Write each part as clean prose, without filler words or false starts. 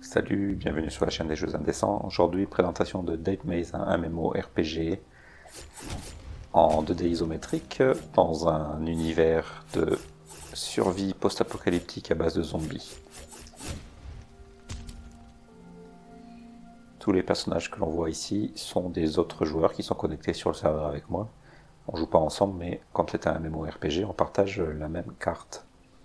Salut, bienvenue sur la chaîne des Jeux Indécents. Aujourd'hui, présentation de Dead Maze, un MMORPG en 2D isométrique dans un univers de survie post-apocalyptique à base de zombies. Tous les personnages que l'on voit ici sont des autres joueurs qui sont connectés sur le serveur avec moi. On joue pas ensemble, mais comme c'est un MMORPG, on partage la même carte.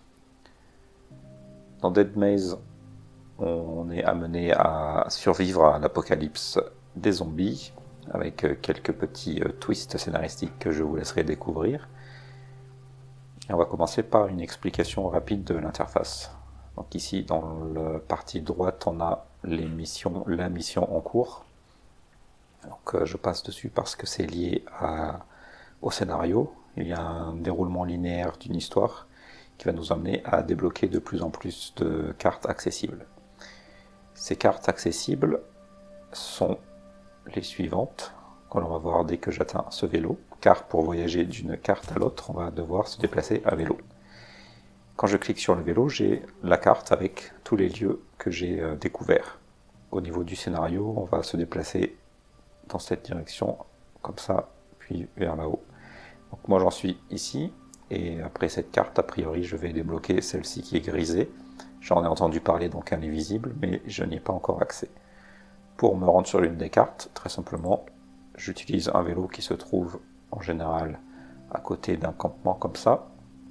Dans Dead Maze, on est amené à survivre à l'apocalypse des zombies, avec quelques petits twists scénaristiques que je vous laisserai découvrir. Et on va commencer par une explication rapide de l'interface. Donc ici, dans la partie droite, on a la mission en cours. Donc je passe dessus parce que c'est lié au scénario. Il y a un déroulement linéaire d'une histoire qui va nous amener à débloquer de plus en plus de cartes accessibles. Ces cartes accessibles sont les suivantes, que l'on va voir dès que j'atteins ce vélo, car pour voyager d'une carte à l'autre, on va devoir se déplacer à vélo. Quand je clique sur le vélo, j'ai la carte avec tous les lieux que j'ai découverts. Au niveau du scénario, on va se déplacer dans cette direction, comme ça, puis vers là-haut. Donc moi j'en suis ici, et après cette carte, a priori, je vais débloquer celle-ci qui est grisée. J'en ai entendu parler, donc elle est visible, mais je n'y ai pas encore accès. Pour me rendre sur l'une des cartes, très simplement, j'utilise un vélo qui se trouve en général à côté d'un campement comme ça,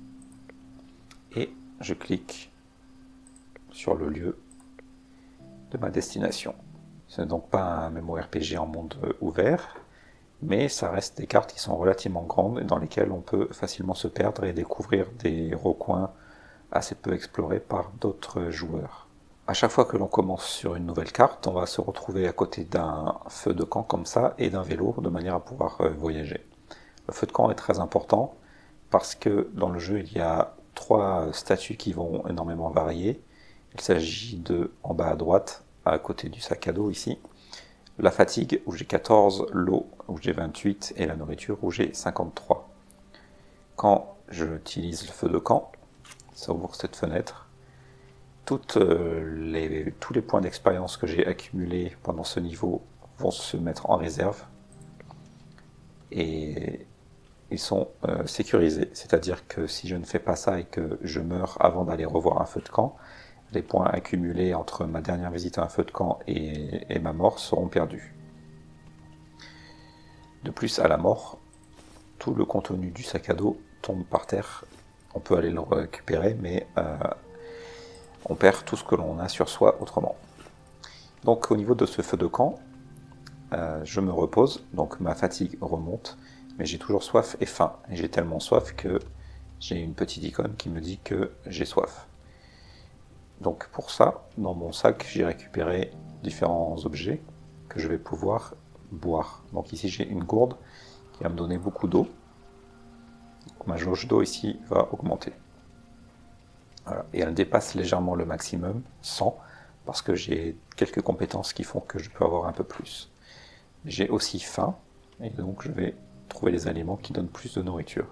et je clique sur le lieu de ma destination. Ce n'est donc pas un MMORPG en monde ouvert, mais ça reste des cartes qui sont relativement grandes et dans lesquelles on peut facilement se perdre et découvrir des recoins assez peu explorés par d'autres joueurs. À chaque fois que l'on commence sur une nouvelle carte, on va se retrouver à côté d'un feu de camp comme ça et d'un vélo de manière à pouvoir voyager. Le feu de camp est très important parce que dans le jeu il y a 3 statuts qui vont énormément varier. Il s'agit de, en bas à droite, à côté du sac à dos ici, la fatigue où j'ai 14, l'eau où j'ai 28 et la nourriture où j'ai 53. Quand j'utilise le feu de camp, ça ouvre cette fenêtre. Tous les points d'expérience que j'ai accumulés pendant ce niveau vont se mettre en réserve et ils sont sécurisés. C'est-à-dire que si je ne fais pas ça et que je meurs avant d'aller revoir un feu de camp, les points accumulés entre ma dernière visite à un feu de camp et ma mort seront perdus. De plus, à la mort, tout le contenu du sac à dos tombe par terre. On peut aller le récupérer, mais on perd tout ce que l'on a sur soi autrement. Donc au niveau de ce feu de camp, je me repose, donc ma fatigue remonte, mais j'ai toujours soif et faim. Et j'ai tellement soif que j'ai une petite icône qui me dit que j'ai soif. Donc pour ça, dans mon sac, j'ai récupéré différents objets que je vais pouvoir boire. Donc ici j'ai une gourde qui va me donner beaucoup d'eau. Ma jauge d'eau ici va augmenter. Voilà. Et elle dépasse légèrement le maximum, 100, parce que j'ai quelques compétences qui font que je peux avoir un peu plus. J'ai aussi faim, et donc je vais trouver les aliments qui donnent plus de nourriture.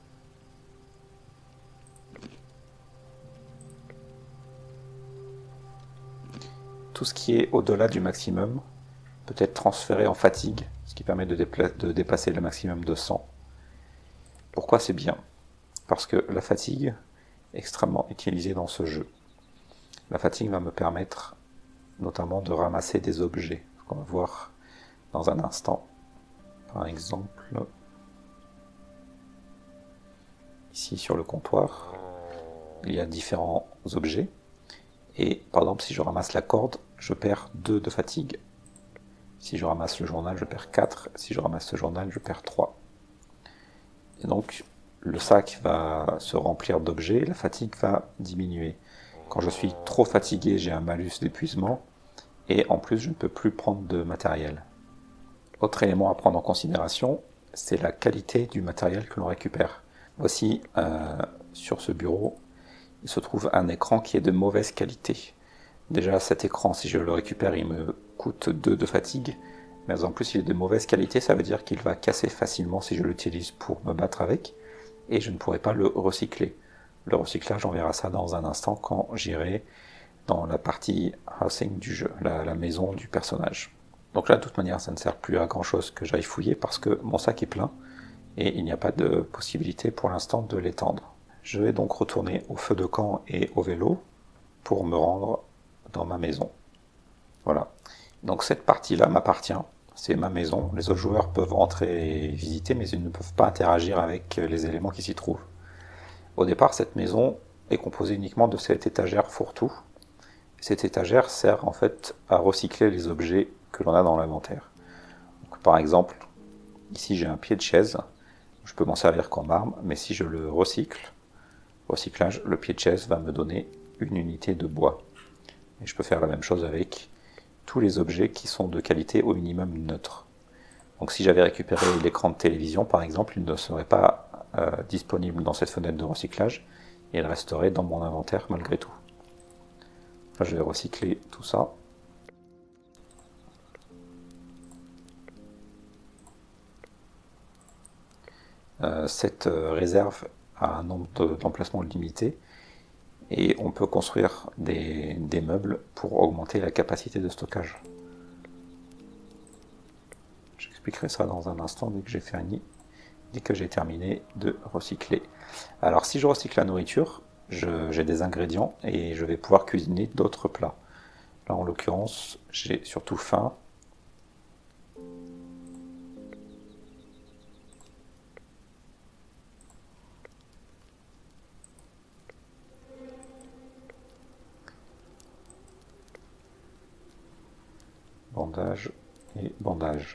Tout ce qui est au-delà du maximum peut être transféré en fatigue, ce qui permet de dépasser le maximum de 100. Pourquoi c'est bien? Parce que la fatigue est extrêmement utilisée dans ce jeu. La fatigue va me permettre notamment de ramasser des objets, qu'on va voir dans un instant. Par exemple, ici sur le comptoir, il y a différents objets. Et par exemple, si je ramasse la corde, je perds 2 de fatigue. Si je ramasse le journal, je perds 4. Si je ramasse ce journal, je perds 3. Et donc, le sac va se remplir d'objets, la fatigue va diminuer. Quand je suis trop fatigué, j'ai un malus d'épuisement, et en plus, je ne peux plus prendre de matériel. Autre élément à prendre en considération, c'est la qualité du matériel que l'on récupère. Voici, sur ce bureau, il se trouve un écran qui est de mauvaise qualité. Déjà cet écran, si je le récupère, il me coûte 2 de fatigue, mais en plus il est de mauvaise qualité, ça veut dire qu'il va casser facilement si je l'utilise pour me battre avec, et je ne pourrai pas le recycler. Le recyclage, on verra ça dans un instant quand j'irai dans la partie housing du jeu, la maison du personnage. Donc là, de toute manière, ça ne sert plus à grand chose que j'aille fouiller parce que mon sac est plein et il n'y a pas de possibilité pour l'instant de l'étendre. Je vais donc retourner au feu de camp et au vélo pour me rendre dans ma maison. Voilà. Donc cette partie-là m'appartient, c'est ma maison. Les autres joueurs peuvent entrer et visiter, mais ils ne peuvent pas interagir avec les éléments qui s'y trouvent. Au départ, cette maison est composée uniquement de cette étagère fourre-tout. Cette étagère sert en fait à recycler les objets que l'on a dans l'inventaire. Par exemple, ici j'ai un pied de chaise, je peux m'en servir comme arme, mais si je le recyclage, le pied de chaise va me donner une unité de bois. Et je peux faire la même chose avec tous les objets qui sont de qualité au minimum neutre. Donc si j'avais récupéré l'écran de télévision par exemple, il ne serait pas disponible dans cette fenêtre de recyclage, et il resterait dans mon inventaire malgré tout. Là, je vais recycler tout ça. Cette réserve a un nombre d'emplacements limité et on peut construire des meubles pour augmenter la capacité de stockage. J'expliquerai ça dans un instant dès que j'ai terminé de recycler. Alors si je recycle la nourriture, j'ai des ingrédients et je vais pouvoir cuisiner d'autres plats. Là en l'occurrence, j'ai surtout faim. Bandage et bandage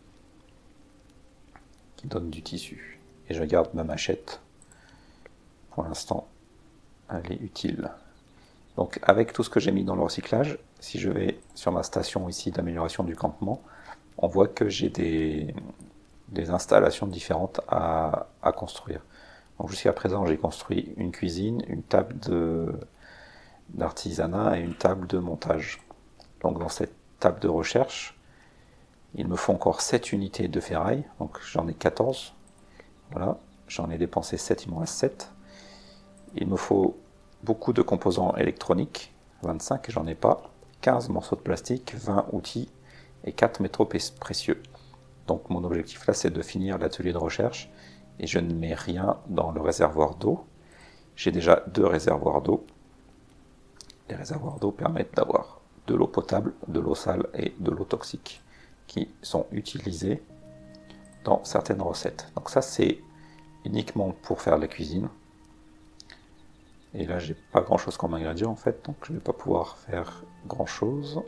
qui donne du tissu. Et je garde ma machette. Pour l'instant, elle est utile. Donc avec tout ce que j'ai mis dans le recyclage, si je vais sur ma station ici d'amélioration du campement, on voit que j'ai des installations différentes à construire. Donc jusqu'à présent, j'ai construit une cuisine, une table d'artisanat et une table de montage. Donc dans cette table de recherche, il me faut encore 7 unités de ferraille, donc j'en ai 14. Voilà, j'en ai dépensé 7, il m'en reste 7. Il me faut beaucoup de composants électroniques, 25, j'en ai pas, 15 morceaux de plastique, 20 outils et 4 métaux précieux. Donc mon objectif là, c'est de finir l'atelier de recherche et je ne mets rien dans le réservoir d'eau. J'ai déjà 2 réservoirs d'eau. Les réservoirs d'eau permettent d'avoir de l'eau potable, de l'eau sale et de l'eau toxique qui sont utilisées dans certaines recettes. Donc ça, c'est uniquement pour faire de la cuisine. Et là, j'ai pas grand chose comme ingrédient en fait, donc je vais pas pouvoir faire grand chose.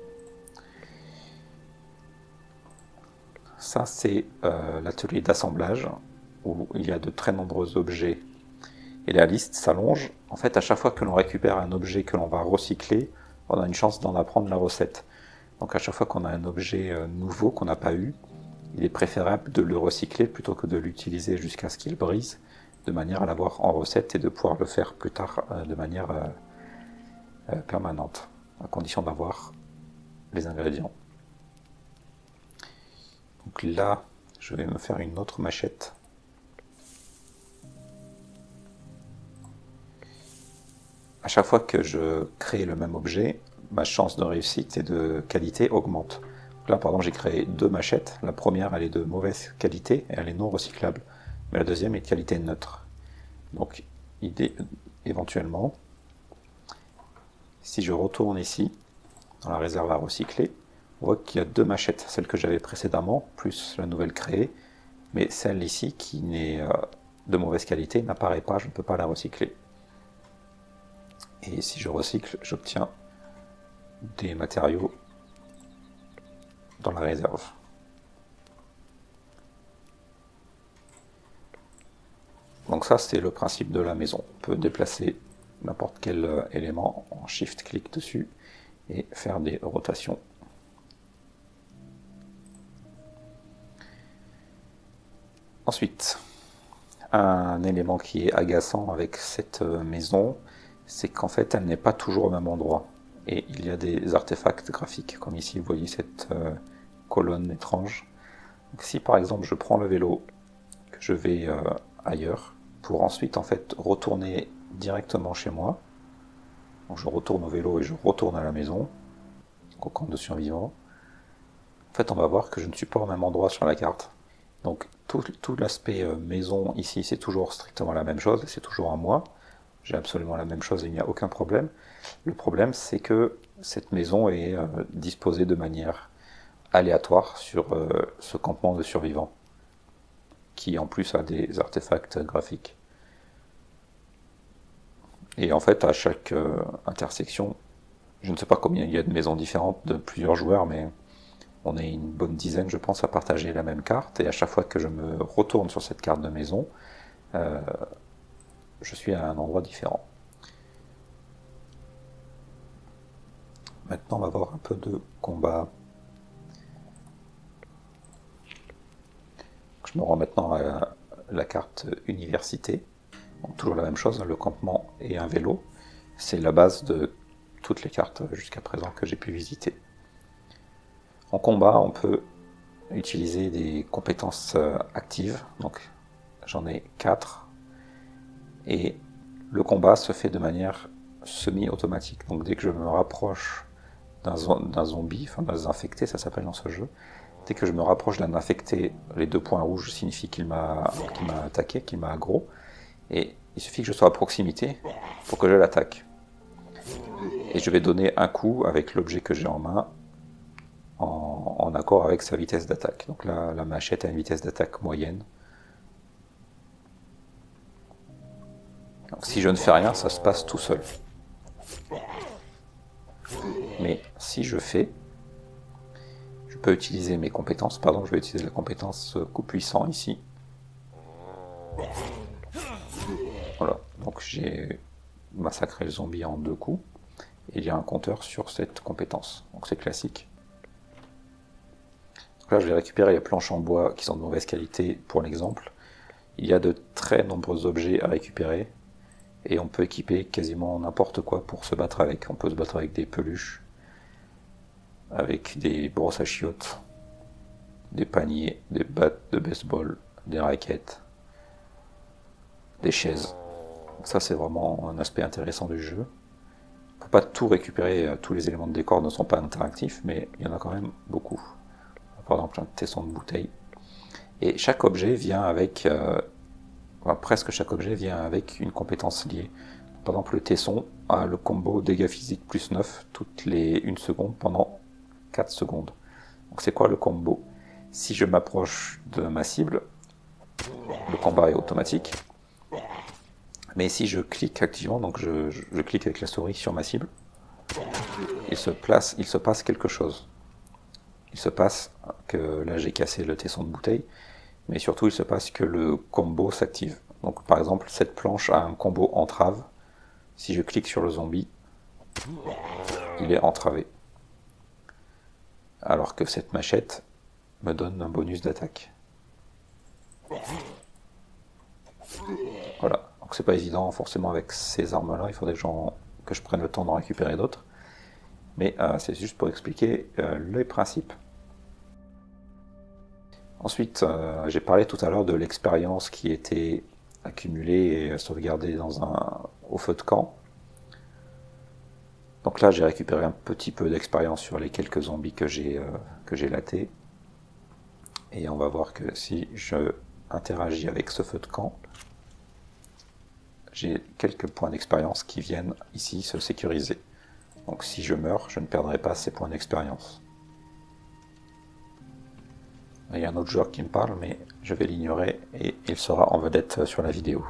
Ça, c'est l'atelier d'assemblage où il y a de très nombreux objets et la liste s'allonge. En fait, à chaque fois que l'on récupère un objet que l'on va recycler, on a une chance d'en apprendre la recette. Donc à chaque fois qu'on a un objet nouveau qu'on n'a pas eu, il est préférable de le recycler plutôt que de l'utiliser jusqu'à ce qu'il brise, de manière à l'avoir en recette et de pouvoir le faire plus tard de manière permanente, à condition d'avoir les ingrédients. Donc là, je vais me faire une autre machette. À chaque fois que je crée le même objet, ma chance de réussite et de qualité augmente. Donc là, par exemple, j'ai créé 2 machettes. La première, elle est de mauvaise qualité et elle est non recyclable. Mais la deuxième est de qualité neutre. Donc, éventuellement, si je retourne ici, dans la réserve à recycler, on voit qu'il y a 2 machettes. Celle que j'avais précédemment, plus la nouvelle créée. Mais celle ici, qui n'est de mauvaise qualité, n'apparaît pas, je ne peux pas la recycler. Et si je recycle, j'obtiens des matériaux dans la réserve. Donc ça, c'est le principe de la maison. On peut déplacer n'importe quel élément en shift-clic dessus et faire des rotations. Ensuite, un élément qui est agaçant avec cette maison, c'est qu'en fait, elle n'est pas toujours au même endroit. Et il y a des artefacts graphiques, comme ici, vous voyez cette colonne étrange. Donc, si par exemple, je prends le vélo, que je vais ailleurs, pour ensuite en fait retourner directement chez moi, Donc je retourne au vélo et je retourne à la maison, au camp de survivants. En fait, on va voir que je ne suis pas au même endroit sur la carte. Donc tout l'aspect maison ici, c'est toujours strictement la même chose, c'est toujours un moi. J'ai absolument la même chose et il n'y a aucun problème. Le problème, c'est que cette maison est disposée de manière aléatoire sur ce campement de survivants, qui en plus a des artefacts graphiques. Et en fait, à chaque intersection, je ne sais pas combien il y a de maisons différentes de plusieurs joueurs, mais on est une bonne dizaine, je pense, à partager la même carte. Et à chaque fois que je me retourne sur cette carte de maison, je suis à un endroit différent. Maintenant, on va voir un peu de combat. Je me rends maintenant à la carte université. Donc, toujours la même chose, le campement et un vélo. C'est la base de toutes les cartes jusqu'à présent que j'ai pu visiter. En combat, on peut utiliser des compétences actives. Donc, j'en ai 4. Et le combat se fait de manière semi-automatique. Donc, dès que je me rapproche d'un zombie, enfin d'un infecté, ça s'appelle dans ce jeu, dès que je me rapproche d'un infecté, les 2 points rouges signifient qu'il m'a attaqué, qu'il m'a aggro. Et il suffit que je sois à proximité pour que je l'attaque. Et je vais donner un coup avec l'objet que j'ai en main, en accord avec sa vitesse d'attaque. Donc là, la machette a une vitesse d'attaque moyenne. Donc si je ne fais rien, ça se passe tout seul. Mais si je fais, je peux utiliser mes compétences. Pardon, je vais utiliser la compétence coup puissant ici. Voilà, donc j'ai massacré le zombie en 2 coups. Et il y a un compteur sur cette compétence. Donc c'est classique. Donc là, je vais récupérer les planches en bois qui sont de mauvaise qualité pour l'exemple. Il y a de très nombreux objets à récupérer. Et on peut équiper quasiment n'importe quoi pour se battre avec. On peut se battre avec des peluches, avec des brosses à chiottes, des paniers, des battes de baseball, des raquettes, des chaises. Ça, c'est vraiment un aspect intéressant du jeu. On ne peut pas tout récupérer, tous les éléments de décor ne sont pas interactifs, mais il y en a quand même beaucoup. Par exemple, un tesson de bouteille. Et chaque objet vient avec, presque chaque objet vient avec une compétence liée. Par exemple, le tesson a le combo dégâts physiques plus 9 toutes les 1 seconde pendant 4 secondes. Donc c'est quoi le combo? Si je m'approche de ma cible, le combat est automatique. Mais si je clique activement, donc je clique avec la souris sur ma cible, il se passe quelque chose. Il se passe que là j'ai cassé le tesson de bouteille, mais surtout il se passe que le combo s'active. Donc par exemple, cette planche a un combo entrave. Si je clique sur le zombie, il est entravé. Alors que cette machette me donne un bonus d'attaque. Voilà. Donc c'est pas évident forcément avec ces armes-là, il faudrait que je prenne le temps d'en récupérer d'autres. Mais c'est juste pour expliquer les principes. Ensuite, j'ai parlé tout à l'heure de l'expérience qui était accumulée et sauvegardée au feu de camp. Donc là, j'ai récupéré un petit peu d'expérience sur les quelques zombies que j'ai latés. Et on va voir que si je interagis avec ce feu de camp, j'ai quelques points d'expérience qui viennent ici se sécuriser. Donc si je meurs, je ne perdrai pas ces points d'expérience. Il y a un autre joueur qui me parle, mais je vais l'ignorer et il sera en vedette sur la vidéo.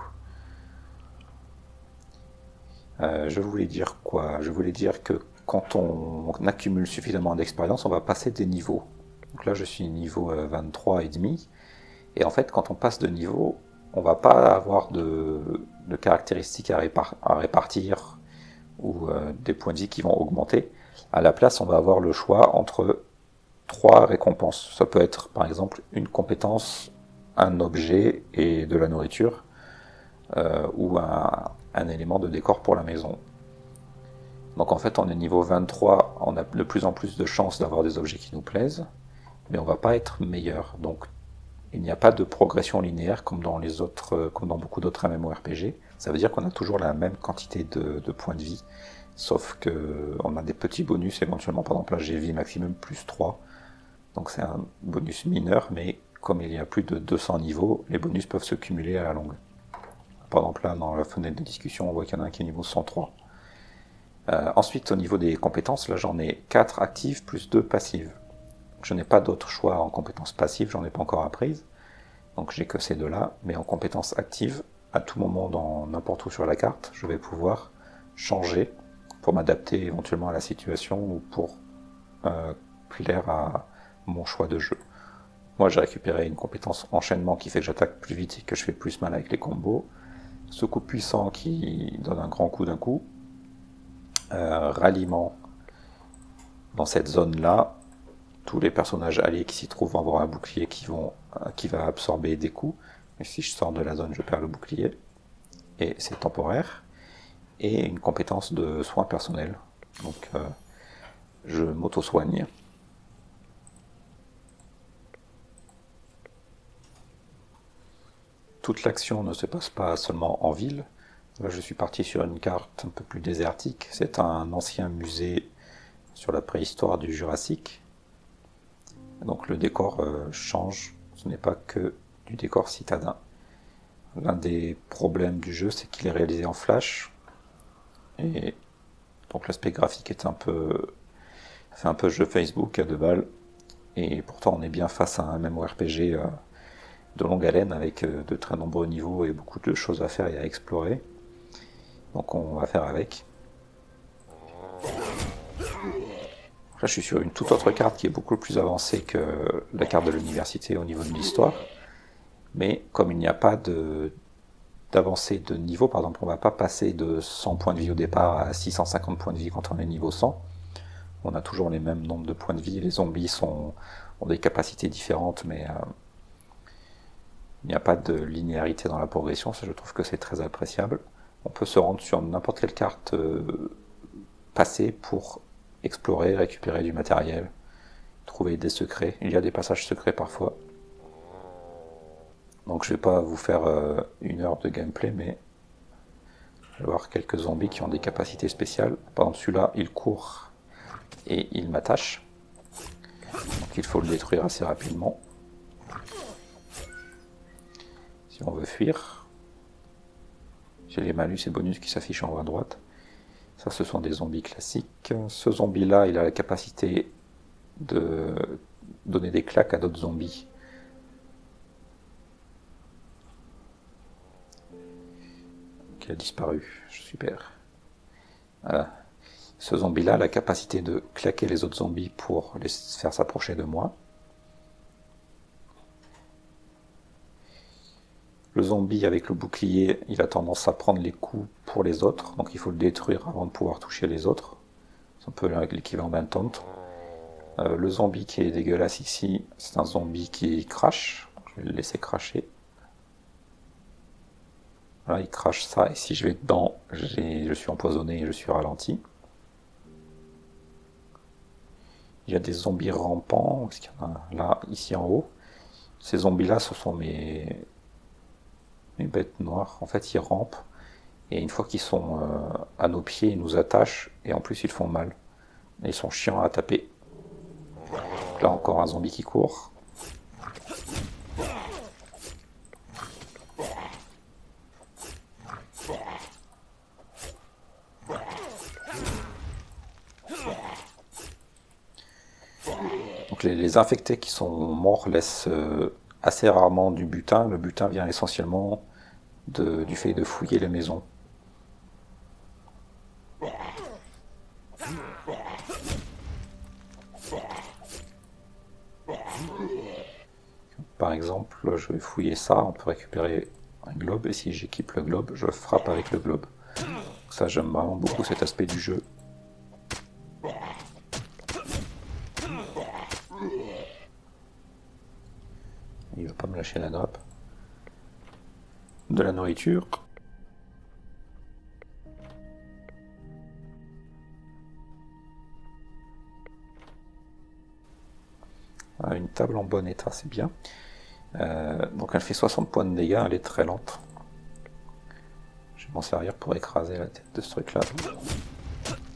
Je voulais dire quoi? Je voulais dire que quand on accumule suffisamment d'expérience, on va passer des niveaux. Donc là, je suis niveau 23 et demi. Et en fait, quand on passe de niveau, on va pas avoir de caractéristiques à répartir ou des points de vie qui vont augmenter. À la place, on va avoir le choix entre 3 récompenses. Ça peut être par exemple une compétence, un objet et de la nourriture, ou un élément de décor pour la maison. Donc en fait, on est niveau 23, on a de plus en plus de chances d'avoir des objets qui nous plaisent, mais on va pas être meilleur. Donc il n'y a pas de progression linéaire comme dans beaucoup d'autres MMORPG. Ça veut dire qu'on a toujours la même quantité de points de vie, sauf que on a des petits bonus éventuellement. Par exemple là j'ai vie maximum plus 3, donc c'est un bonus mineur, mais comme il y a plus de 200 niveaux, les bonus peuvent se cumuler à la longue. Par exemple là dans la fenêtre de discussion on voit qu'il y en a un qui est niveau 103. Ensuite au niveau des compétences, là j'en ai 4 actives plus 2 passives. Je n'ai pas d'autre choix en compétences passives, j'en ai pas encore apprises, donc j'ai que ces deux-là, mais en compétences actives, à tout moment dans n'importe où sur la carte, je vais pouvoir changer pour m'adapter éventuellement à la situation ou pour plaire à mon choix de jeu. Moi j'ai récupéré une compétence enchaînement qui fait que j'attaque plus vite et que je fais plus mal avec les combos, secours puissant qui donne un grand coup d'un coup, ralliement dans cette zone-là. Tous les personnages alliés qui s'y trouvent vont avoir un bouclier qui va absorber des coups. Et si je sors de la zone, je perds le bouclier. Et c'est temporaire. Et une compétence de soins personnels. Donc je m'auto-soigne. Toute l'action ne se passe pas seulement en ville. Là, je suis parti sur une carte un peu plus désertique. C'est un ancien musée sur la préhistoire du Jurassique. Donc le décor change, ce n'est pas que du décor citadin. L'un des problèmes du jeu, c'est qu'il est réalisé en flash, et donc l'aspect graphique est fait un peu jeu Facebook à 2 balles, et pourtant on est bien face à un MMORPG de longue haleine avec de très nombreux niveaux et beaucoup de choses à faire et à explorer. Donc on va faire avec. Là, je suis sur une toute autre carte qui est beaucoup plus avancée que la carte de l'université au niveau de l'histoire. Mais comme il n'y a pas d'avancée de niveau, par exemple, on ne va pas passer de 100 points de vie au départ à 650 points de vie quand on est niveau 100. On a toujours les mêmes nombres de points de vie. Les zombies ont des capacités différentes, mais il n'y a pas de linéarité dans la progression. Ça, je trouve que c'est très appréciable. On peut se rendre sur n'importe quelle carte passée pour explorer, récupérer du matériel, trouver des secrets. Il y a des passages secrets parfois. Donc je vais pas vous faire 1 heure de gameplay, mais je vais voir quelques zombies qui ont des capacités spéciales. Par exemple celui-là, il court et il m'attache. Donc il faut le détruire assez rapidement. Si on veut fuir, j'ai les malus et bonus qui s'affichent en haut à droite. Ça, ce sont des zombies classiques. Ce zombie-là, il a la capacité de donner des claques à d'autres zombies. Qui a disparu. Super. Voilà. Ce zombie-là a la capacité de claquer les autres zombies pour les faire s'approcher de moi. Le zombie avec le bouclier, il a tendance à prendre les coups pour les autres, donc il faut le détruire avant de pouvoir toucher les autres. C'est un peu l'équivalent d'un taunt. Le zombie qui est dégueulasse ici, c'est un zombie qui crache. Je vais le laisser cracher. Voilà, il crache ça, et si je vais dedans, je suis empoisonné et je suis ralenti. Il y a des zombies rampants, parce qu'il y en a là, ici en haut. Ces zombies-là, ce sont mes bêtes noires. En fait, ils rampent, et une fois qu'ils sont à nos pieds, ils nous attachent, et en plus, ils font mal. Et ils sont chiants à taper. Là, encore un zombie qui court. Donc les infectés qui sont morts laissent assez rarement du butin. Le butin vient essentiellement du fait de fouiller les maisons. Par exemple, je vais fouiller ça, on peut récupérer un globe, et si j'équipe le globe, je frappe avec le globe. Ça, j'aime vraiment beaucoup cet aspect du jeu. Il va pas me lâcher la nappe. De la nourriture. Une table en bon état, c'est bien. Donc elle fait 60 points de dégâts, elle est très lente. Je vais m'en servir pour écraser la tête de ce truc là.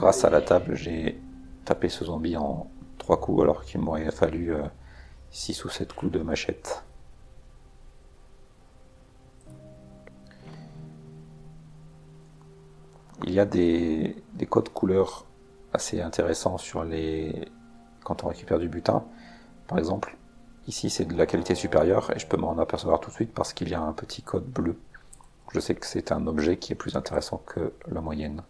grâce à la table, j'ai tapé ce zombie en 3 coups alors qu'il m'aurait fallu 6 ou 7 coups de machette. Il y a des codes couleurs assez intéressants sur quand on récupère du butin. Par exemple, ici c'est de la qualité supérieure et je peux m'en apercevoir tout de suite parce qu'il y a un petit code bleu. Je sais que c'est un objet qui est plus intéressant que la moyenne.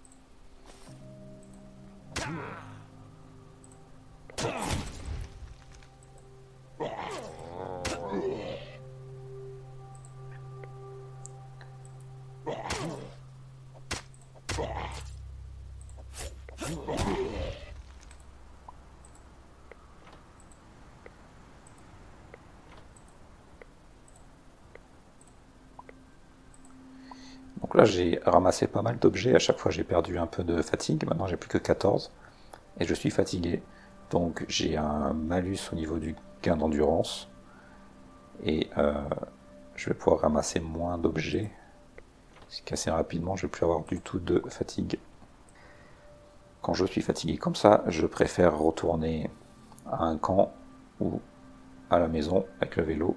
Donc là j'ai ramassé pas mal d'objets, à chaque fois j'ai perdu un peu de fatigue, maintenant j'ai plus que 14 et je suis fatigué. Donc j'ai un malus au niveau du gain d'endurance et je vais pouvoir ramasser moins d'objets, ce qu'assez rapidement je ne vais plus avoir du tout de fatigue. Quand je suis fatigué comme ça, je préfère retourner à un camp ou à la maison avec le vélo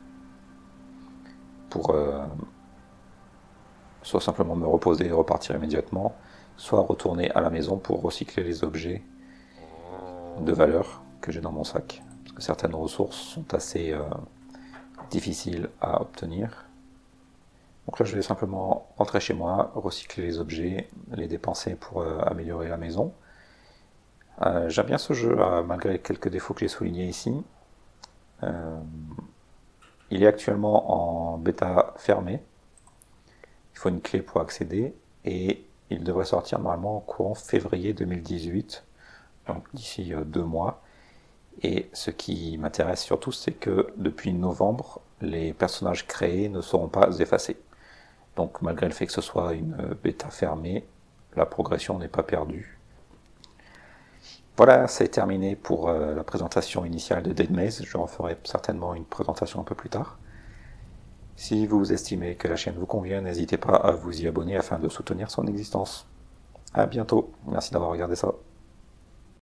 pour soit simplement me reposer et repartir immédiatement, soit retourner à la maison pour recycler les objets de valeur que j'ai dans mon sac. Parce que certaines ressources sont assez difficiles à obtenir. Donc là je vais simplement rentrer chez moi, recycler les objets, les dépenser pour améliorer la maison. J'aime bien ce jeu, malgré quelques défauts que j'ai soulignés ici. Il est actuellement en bêta fermée. Il faut une clé pour accéder et il devrait sortir normalement en courant février 2018, donc d'ici 2 mois. Et ce qui m'intéresse surtout, c'est que depuis novembre, les personnages créés ne seront pas effacés. Donc malgré le fait que ce soit une bêta fermée, la progression n'est pas perdue. Voilà, c'est terminé pour la présentation initiale de Dead Maze. Je referai certainement une présentation un peu plus tard. Si vous estimez que la chaîne vous convient, n'hésitez pas à vous y abonner afin de soutenir son existence. A bientôt, merci d'avoir regardé ça.